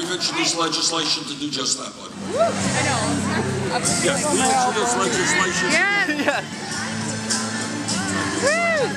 introduce legislation to do just that, buddy. I know. Yes, we introduce legislation. Yes.